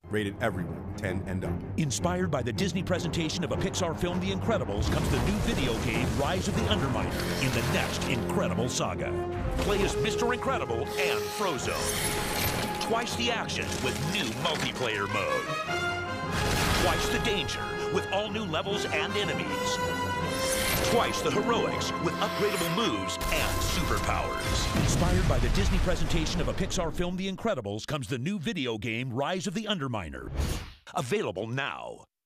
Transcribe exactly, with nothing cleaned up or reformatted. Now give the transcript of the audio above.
Rated everyone, ten and up. Inspired by the Disney presentation of a Pixar film, The Incredibles, comes the new video game, Rise of the Underminer, in the next incredible saga. Play as Mister Incredible and Frozone. Twice the action with new multiplayer mode. Twice the danger with all new levels and enemies. Twice the heroics with upgradable moves and superpowers. Inspired by the Disney presentation of a Pixar film, The Incredibles, comes the new video game, Rise of the Underminer. Available now.